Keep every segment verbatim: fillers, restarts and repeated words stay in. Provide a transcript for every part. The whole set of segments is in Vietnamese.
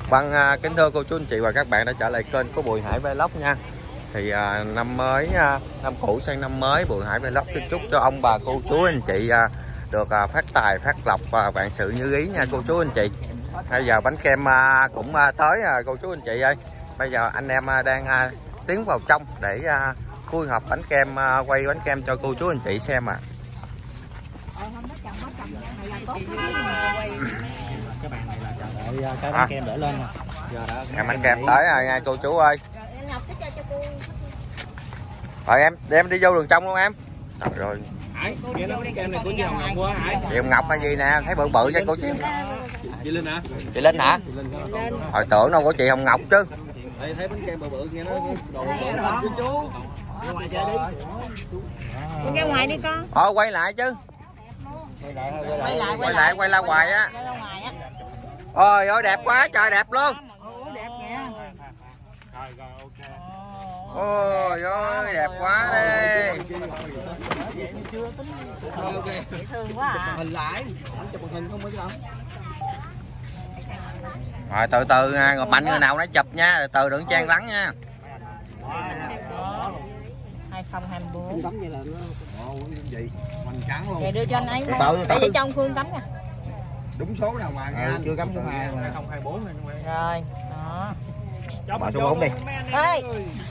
Vâng, kính thưa cô chú anh chị và các bạn đã trở lại kênh của Bùi Hải Vlog nha. Thì à, năm mới, à, năm cũ sang năm mới, Bùi Hải Vlog xin chúc cho ông bà cô chú anh chị à, được à, phát tài, phát lộc và vạn sự như ý nha cô chú anh chị. Bây giờ bánh kem à, cũng à, tới à, cô chú anh chị ơi. Bây giờ anh em à, đang à, tiến vào trong để à, khui hộp bánh kem, à, quay bánh kem cho cô chú anh chị xem à. Các bạn này là chờ đợi cái bánh à. kem để lên nè. Giờ đã bánh, bánh kem tới rồi nha cô chú ơi. Rồi em đem đi vô đường trong luôn em. Rồi rồi. Hải, nghe nói bánh kem này của chị Hồng Ngọc quá Hải. Chị Hồng Ngọc hay gì nè, thấy bự bự cho cô chị. Chị Linh hả? Chị Linh hả? Hồi tưởng đâu của chị Hồng Ngọc chứ. Thấy thấy bánh kem bự bự nghe nói đồ bự lắm chú chú. Ra ngoài chơi đi. Con ra ngoài đi con. Ờ quay lại chứ. Quay lại quay lại quay lại quay la hoài á. Ôi ơi đẹp quá trời, đẹp luôn. Đẹp nha. Ôi ơi đẹp quá đi. Thương quá à. Hình lại, chụp một hình không có đâu. Rồi từ từ nha, mạnh người nào nó chụp nha, từ từ đừng chen lắng nha. hai không hai bốn. Tấm vậy là nó gì? Hoành tráng luôn. Để đưa cho anh ấy. Để cho ông Phương tấm nè. Đúng số nào mà nha. Ừ, chưa cắm số hai. hai không hai bốn này. Rồi, đó. Mở số bốn đi. Ê.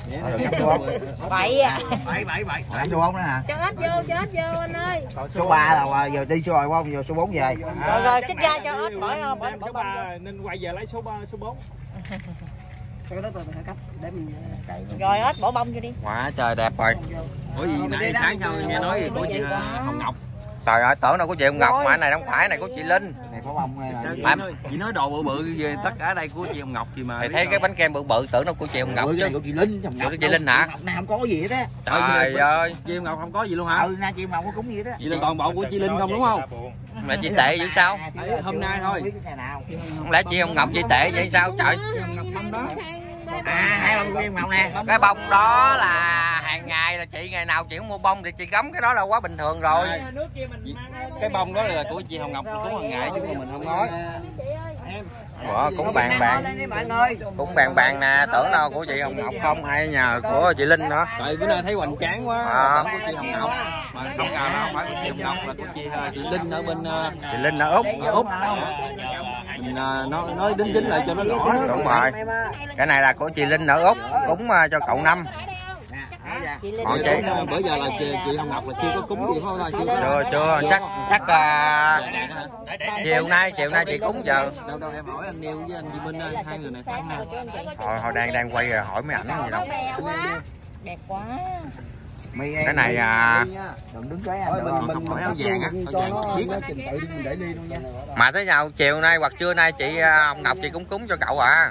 Bảy à. bảy bảy bảy. Cắm số bốn nữa hả? Cho ít vô, cho ít vô anh ơi. Số ba là giờ đi số rồi phải không? Giờ số bốn về. Rồi rồi xích ra cho ít bỏ bỏ số ba nên quay về lấy số ba số bốn. Cái đó tôi phải cắt để mình cày. Rồi ít bỏ bông cho đi. Quá trời đẹp rồi. Ủa gì nãy sáng sao nghe nói của chị Hồng Ngọc. Trời ơi, tưởng đâu của chị Hồng Ngọc mà cái này không phải, này của chị Linh. Này có bông hay là gì? Chị nói đồ bự bự về tất cả đây của chị Hồng Ngọc gì mà. Thì thấy cái bánh kem bự bự tưởng đâu của chị Hồng Ngọc chứ. Của chị Linh, Hồng Ngọc. Của chị Linh hả? Ngọc này không có gì hết á. Trời ơi. Chị Hồng Ngọc không có gì luôn hả? Ừ, na chị Hồng Ngọc có cúng gì đó. Vậy là toàn bộ của chị Linh không đúng không? Mà chị tệ vậy sao? Hôm nay thôi. Không lẽ chị Hồng Ngọc chị tệ vậy sao trời? À, hai bông của chị Hồng Ngọc nè. Cái bông đó là hàng ngày là chị ngày nào chị cũng mua bông thì chị cắm cái đó là quá bình thường rồi. Cái bông đó là của chị Hồng Ngọc cúng hàng ngày chứ mình không nói. Ủa, cũng bàn bàn cũng bàn bàn nè, tưởng đâu của chị Hồng Ngọc không hay nhờ của chị Linh nữa. Tại bữa nay thấy hoành tráng quá, à. Của chị Hồng Ngọc mà không ngờ nó không phải của chị Hồng Ngọc là của chị chị Linh ở bên chị Linh ở Úc. Ở Úc. Mình nói nói đính chính lại cho nó rõ. Đúng rồi. Cái này là của chị Linh ở Úc, cúng cho cậu Năm. Còn chị bữa giờ là chị, chị Hồng Ngọc là chưa có cúng gì không? Chưa chưa chưa chắc chắc uh, chiều nay chiều nay chị cúng giờ. Đâu đâu em hỏi anh Niêu với anh Di Minh ơi, hai người này phải không? Hồi hồi đang đang quay rồi hỏi mấy ảnh gì đâu. Đẹp quá. Cái này à, đứng cái anh mình mình hỏi áo vàng á, cho nó biết trình tự mình để đi luôn nha. Mà thế nào chiều nay hoặc trưa nay chị Hồng Ngọc chị cũng cúng cho cậu à.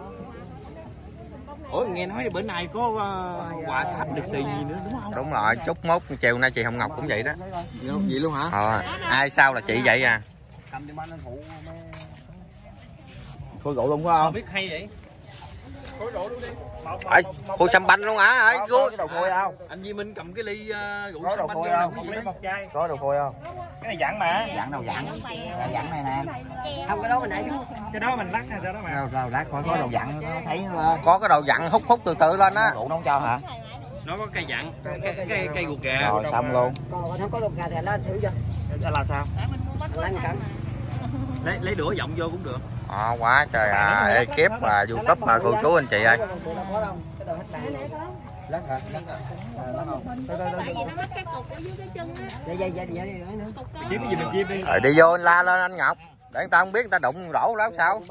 Ủa nghe nói bữa nay có uh, quà tháp được xì gì nữa đúng không? Đúng rồi, chúc mốt chiều nay chị Hồng Ngọc cũng vậy đó. Vậy luôn hả? Ờ, ai sao là chị vậy à? Cầm đi anh phụ. Khôi rượu luôn phải không? Biết hay vậy. Khôi rượu luôn đi. Ê, cô xăm banh luôn hả? Ơi, có đồ khôi không? Anh Di Minh cầm cái ly uh, rượu xăm banh vô nào cái gì đó. Có đồ khôi không? Cái này dặn mà. Dặn đâu dặn? Dặn này nè. Không cái đó mình để chú. Cái đó mình lắc hay sao đó mà. Đâu đâu lắc có có đồ dặn thấy có cái đầu dặn hút hút từ từ lên á. Rượu nấu cho hả? Nó có cây dặn, cây cây cây ruột gà. Rồi xong luôn. Còn không có ruột gà thì nó thử cho. Là sao? Lấy một cắn. Lấy lấy đũa giọng vô cũng được. À, quá trời à, ekip và YouTube mà cô chú anh chị ơi. Lắc hả? Lắc hả? Tại vì nó mắc cái cục ở dưới cái chân á. Dạ dạ dạ dạ nữa. Kiếm cái gì mình chim đi. Rồi đi vô anh la lên anh Ngọc. Để người ta không biết người ta đụng đổ láo sao.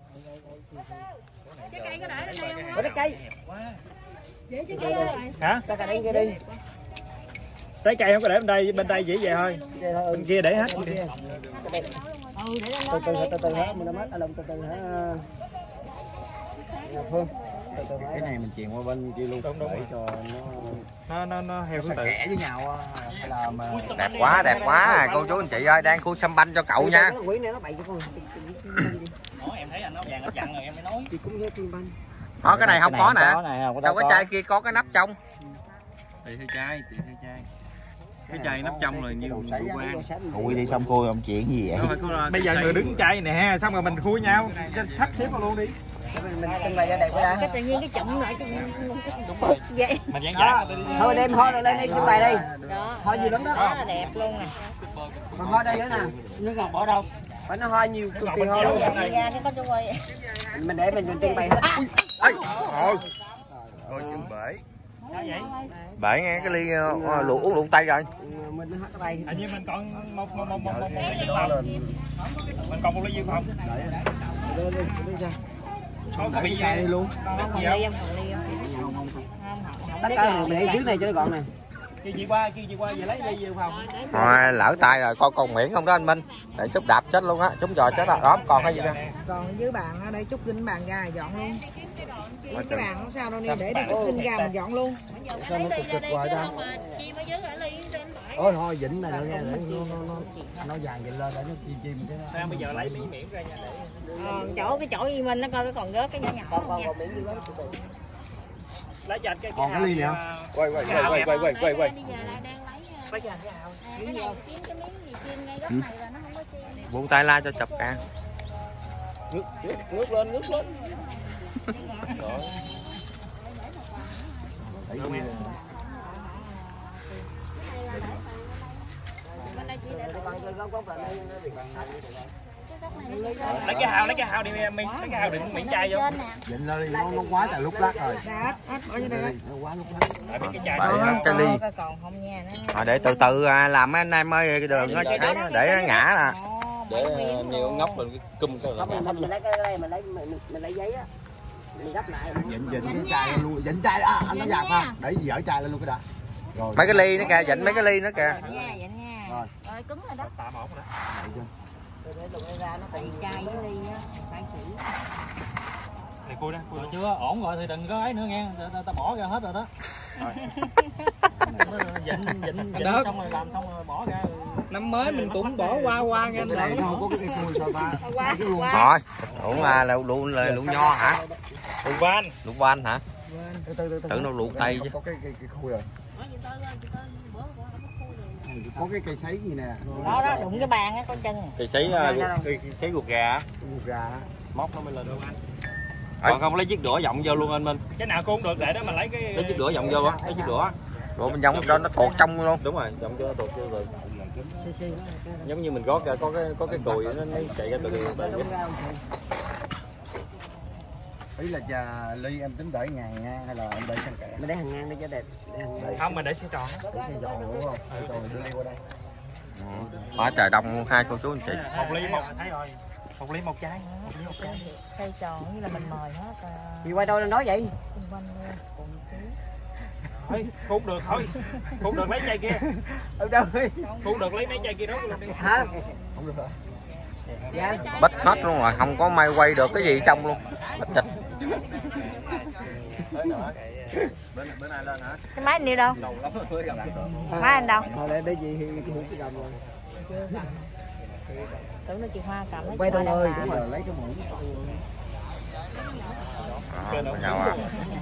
Cái cây có để lên đây không? Có cái cây. Để trái cây ơi. Hả? Sao cây đây kia đi. Trái cây không có để bên đây, bên đây dễ về thôi. Bên kia để hết. Ừ, để Từ từ từ từ hả? Mình đã mất ở từ từ hả? Phương. Cái này mình chuyền qua bên kia luôn để cho nó nó nó theo thứ tự kẽ với nhau hay là mà... Đẹp quá đẹp quá cô chú anh chị ơi, đang khui xăm banh cho cậu nha. Em thấy anh nó vàng nó chặn rồi em mới nói. Đó cái này không có nè. Sao cái chai kia có cái nắp trong? Tùy theo chai, tùy theo chai. cái chai nắp trong rồi nhiều quan. Ui đi xong cô ông chuyện gì vậy? Bây giờ người đứng chai nè, xong rồi mình khui nhau, sắp xếp vào luôn đi. Mình trưng bày ra đẹp quá. Cái tự nhiên cái chậm lại cái vậy. Mình dán dán. Thôi đem hoa rồi lên đây trưng bày đi. Đó. Hoa nhiều lắm đó. Đó là đẹp luôn nè. Còn hoa đây nữa nè. Nước ngọt bỏ đâu? Phải nó hoa nhiều cực kỳ hoa luôn. Dạ ra cái có cho quay. Mình để mình trưng bày hết. Ây, thôi. Coi chừng bể. Sao vậy? Bể nghe cái ly uh, lụ uống lụn tay rồi. Mình hết cái tay. Hình như mình còn một một một một một ly dự phòng. Mình còn một ly dự phòng. Không có bị gì đi luôn. Không ly em không ly. Tất cả mình để trước này cho nó gọn nè. Kêu chị qua, kêu chị qua về lấy ly dự phòng. Rồi lỡ tay rồi, coi còn miễn không đó anh Minh. Để chút đạp chết luôn á, chúng trò chết rồi. Đó còn cái gì đâu. Còn với bạn ở đây chút kinh bàn ra dọn luôn. Với cái bàn không sao đâu, nên để đây chút kinh ra mình dọn luôn. Sao nó cực cực hoài ta? Ôi thôi vĩnh này nữa nha, để nó nó nó nó vàng vịnh lên để nó chim chim cái. Đang bây giờ lấy miếng miệng ra nha để. Ờ, chỗ cái chỗ Duy Minh nó coi cái còn rớt cái nhỏ nhỏ Còn nha. còn miếng gì đó. Lấy cho anh cái Còn cái ly này không? Quay quay quay quay quay quay quay quay. lấy cho anh cái hào. Cái này kiếm cái miếng gì chiên ngay góc này là nó không có chiên. Buông tay la cho chập ca. Ngước ngước ngước lên, ngước lên. Lấy cái hào, lấy cái hào đi em, lấy cái hào đựng miếng chai vô. Vịnh lên đi, nó nó quá trời lúc lắc rồi. Đã, ở dưới đây. Nó quá lúc lắc. Lại biết cái chai Bảy đó. cái ly. Cái còn không nha nó. À, để từ từ à, làm mấy anh em ơi, cái đường nó để nó ngã nè. Để nhiều ngóc lên cái cum cái là. Không, mình lấy cái đây, mình lấy mình, mình lấy giấy á. Mình gấp lại. Vịnh vịnh cái chai lên luôn, vịnh chai à, anh nó giặt ha. Để dở chai lên luôn cái đã. Rồi. Mấy cái ly nó kìa, vịnh mấy cái ly nó kìa. Vậy nha, vậy nha. Rồi. Rồi cứng rồi đó. Tạm ổn rồi đó. Để lụi ra nó bị chai với ly á, phải xử. Thì cua đó, cua đó. Chưa ổn rồi thì đừng có ấy nữa nghe, ta, ta bỏ ra hết rồi đó. Dịnh dịnh dịnh xong rồi làm xong rồi bỏ ra. Năm mới mình cũng bỏ qua qua nha. Cái này nó không có cái cua sao ta. Rồi, uống là lụ lụ lụ nho hả? Lụ van. Lụ van hả? Từ từ từ. Tưởng đâu lụ cây chứ. Có cái cái cái khui rồi. Có cái cây sấy gì nè. Đó đó, đụng cái bàn á con chân. Cây sấy cây sấy ruột gà. Ruột gà. Móc nó mới lên luôn anh. Còn không lấy chiếc đũa vọng vô luôn anh Minh. Cái nào cũng được để đó mà lấy cái lấy chiếc đũa vọng vô á, lấy chiếc đũa. Rồi mình giống cho nó tuột trong luôn. Đúng rồi, vọng cho nó tuột vô rồi. Giống như mình có cái có cái có cái cùi nó nó chạy ra từ bên dưới. Ý là trà ly em tính để ngàn ngang hay là em để sang kẻ? Mình để hàng ngang đi cho đẹp. Không mình để xe tròn. Để xe tròn đúng không? Xe tròn đưa ly qua đây. Quá trời đông hai cô chú anh chị. Một ly một thấy rồi. Một ly một trái. Một ly một trái. Cây tròn như là mình mời hết. Chị quay đâu lên nói vậy? Xung quanh luôn, cùng chú. Thôi, cũng được thôi. Cũng được lấy chai kia. Ở đâu? Cũng được lấy mấy chai kia đó luôn đi. Hả? Không được hả? Dạ. Bích hết luôn rồi, không có may quay được cái gì trong luôn. Bích chịch. Bữa nay lên hả? Cái máy anh đi đâu? Đầu lắm mới gặp được. Máy anh đâu? Thôi để để gì thì cái cầm rồi. Tưởng nó chị Hoa cầm lấy. Quay thôi ơi, đúng rồi, lấy cái muỗng. Đó, nhau à.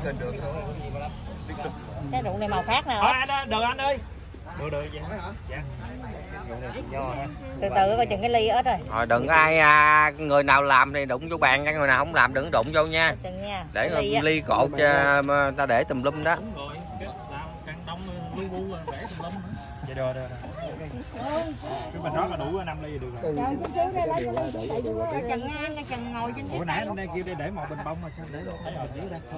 Cái rượu này màu khác nè. Thôi anh ơi, được anh ơi. Được được vậy hả? Dạ. Từ từ coi chừng cái ly ớt rồi. Rồi đừng ai à, người nào làm thì đụng vô bàn nha, người nào không làm đừng đụng vô nha. Chừng nha. Để Cái ly, ly, ly cột cho ta để tùm lum đó. Đúng rồi, làm càng đông lu bu để tùm lum nữa. Vậy được rồi. Cái mình rót là đủ năm ly được rồi. Chừng nha, ngay chừng ngồi trên Bữa nãy anh đang kêu để để một bình bông mà sao để thấy rồi dưới đây.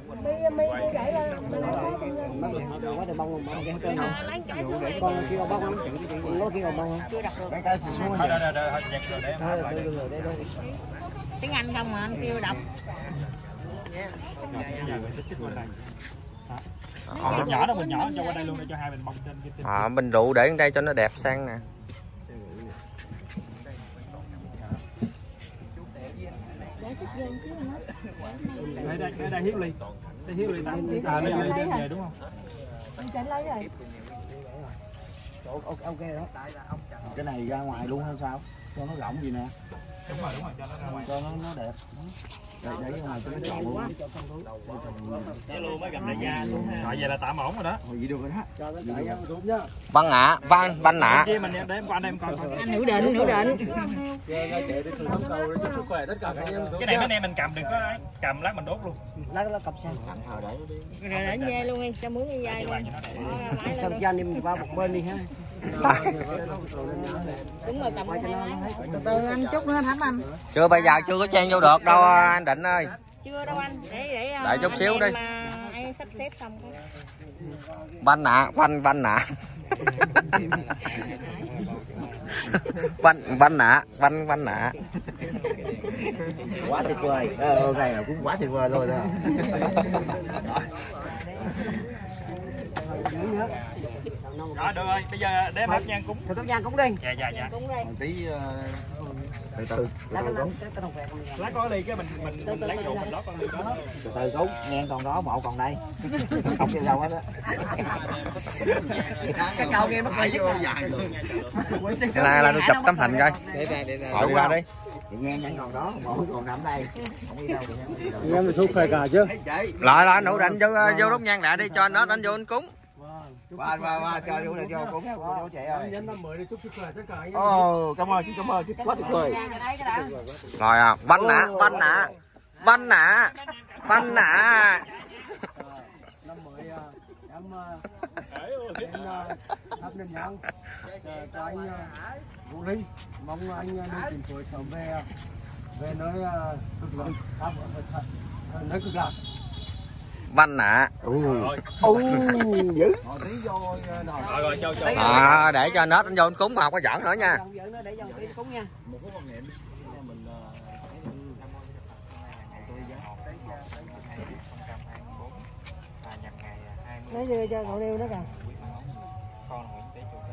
Quá trời bông bông cái trên nào. Con kia còn bông không? Con có kia còn bông không? chưa đặt được. Cái cái xuống Thôi rồi. rồi rồi, thôi rồi để em sắp lại. Tiếng Anh không mà anh kêu đọc. Ờ. Nhỏ đó mình nhỏ cho qua đây luôn để cho hai bình bông trên trên. À, bình rượu để đây cho nó đẹp sang nè. Đây đây đây, đây hiếu ly. Đây hiếu ly tám. À ly ly đem về đúng không? Ok đó. Cái này ra ngoài luôn hay sao? Cho nó rộng gì nè. Đúng rồi, đúng rồi, cho nó ra ngoài. Cho nó nó đẹp. Đấy đấy ngoài cho nó chọn luôn. Để luôn mới gặp đại gia luôn ha. Rồi vậy là tạm ổn rồi đó. Thôi vậy được rồi đó. Cho nó chạy ra xuống nhá. Văn ạ, văn văn nạ. Kia mình để qua đây em coi coi. Anh nữ định, nữ định. Cái này mấy anh em mình cầm đừng có ấy. Cầm lát mình đốt luôn. Lá lá cặp sang. Rồi để dây luôn em, cho mướn cái dây luôn. Xong cho anh em qua một bên đi ha. Đúng rồi, cầm từ từ anh chút nữa thắm anh. Chưa, bây giờ chưa có chen vô được đâu anh Định ơi. Chưa đâu anh, để để Đợi chút xíu đi. Anh sắp xếp xong cái. Văn nạ, văn văn nạ. Văn văn nạ, văn văn nạ. Quá tuyệt vời. Ờ, ok là cũng quá tuyệt vời rồi đó. Đó được rồi, bây giờ để thắp nhang cúng. Thắp nhang cúng đi. Dạ dạ dạ. Cúng đây. Tí từ từ. Lá cái Lá có ly cái mình mình, mình lấy rượu mình đốt con ly đó. Từ từ cúng, ngang còn đó, bộ còn đây. Không chịu đâu hết á. Cái câu nghe mất vô dài luôn. Cái này là tôi chụp tấm hình coi. Để đây để đây. Hỏi qua đi. Ngang vẫn còn đó, bộ còn nằm đây. Không đi đâu được. Em thì thuốc phê cà chứ. Lại lại nụ định vô vô đốt nhang lại đi cho nó đánh vô anh cúng. Qua qua qua cho vô đây cho cúng cô chị ơi. Nhân năm mới đi chúc sức khỏe tất cả. Ồ, cảm ơn, cảm ơn, quá tuyệt vời. Rồi à, văn nạ, văn nạ. Văn nạ. Văn nạ. Năm mới em em thắp nén nhang cho anh Vũ Linh, mong anh đi tìm phối sớm về về nơi cực lạc, nơi cực lạc. Văn nạ. Ồ, dữ. Rồi rồi cho cho. À, để cho nết anh vô anh cúng mà không có giỡn nữa nha. Để cho tí cúng nha. Lấy đưa cho cậu điêu đó kìa. Con Nguyễn Tế Chủ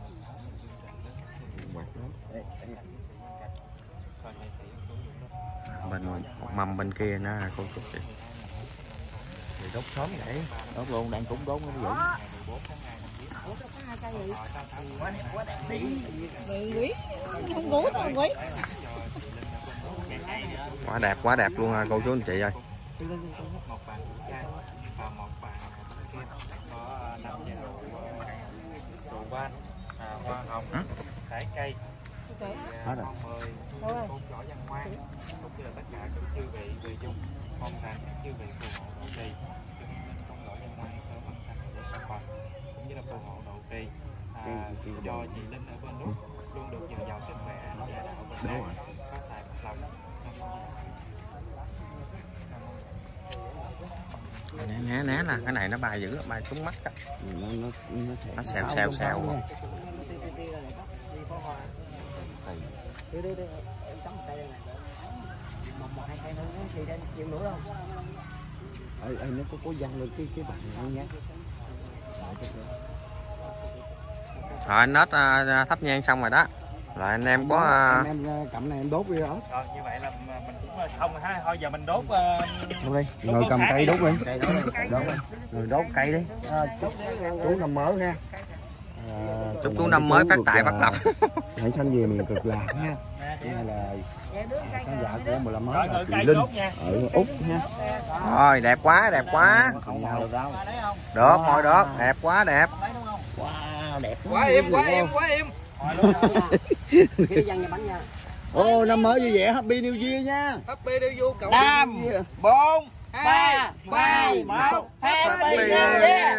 Tinh. Bên một mâm bên kia nó cô chúc chị. Thì đốt sớm vậy. Đốt luôn, đang cúng đốt nó dữ. Quý. Không gú tao quý. Quá đẹp, quá đẹp luôn cô chú anh chị ơi. Một bàn chay và một bàn có năm rượu vang, hoa hồng, trái cây, Hết rồi. mời côn võ văn ngoan, cũng như là tất cả các chư vị người dung, mong rằng các chư vị phù hộ độ trì, côn võ văn ngoan sớm hoàn thành của sản phẩm, cũng như là phù hộ độ trì cho chị Linh ở bên Úc luôn được dồi dào sức khỏe, gia đạo bình an, phát tài phát lộc. Né né né là cái này nó bay dữ, bay trúng mắt á. Nó nó nó Nó xèo xèo xèo. Ê, ê, nó có có văng lên cái cái bàn này nha. Rồi anh nết uh, thắp nhang xong rồi đó. Rồi anh em có uh... anh em cầm này em đốt đi đó. Rồi như vậy là mình cũng xong rồi ha. Thôi giờ mình đốt uh... Đốt đi. Rồi cầm cây đốt đi. Cây đốt đi. Đốt đi. Rồi đốt cây đi. À, chúc chú năm mới nha. À, chúc chú năm mới phát tài phát lộc. Hãy sanh về miền cực lạc nha. Hay là khán giả của mười lăm mới là chị Linh ở Úc nha. Rồi đẹp quá, đẹp quá. Cùng nhau được đâu. Được, ngồi được, đẹp quá đẹp. Wow, đẹp quá im, quá im, quá im. Ô, năm mới vui vẻ, Happy New Year nha. Happy New Year cậu. Năm, bốn, ba, hai, một, Happy New Year.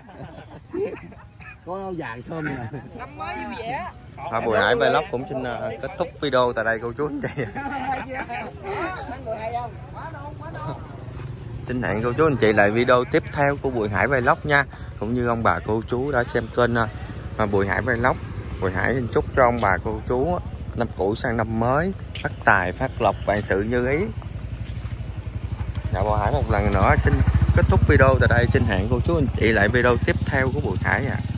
Có vàng thơm nè. Năm mới vui vẻ. Thôi Bùi Hải Vlog cũng xin uh, kết thúc video tại đây cô chú anh chị. Xin hẹn cô chú anh chị lại video tiếp theo của Bùi Hải Vlog nha. Cũng như ông bà cô chú đã xem kênh uh, Bùi Hải Vlog. Bùi Hải xin chúc cho ông bà cô chú năm cũ sang năm mới phát tài phát lộc vạn sự như ý. Dạ Bùi Hải một lần nữa xin kết thúc video tại đây. Xin hẹn cô chú anh chị lại video tiếp theo của Bùi Hải à.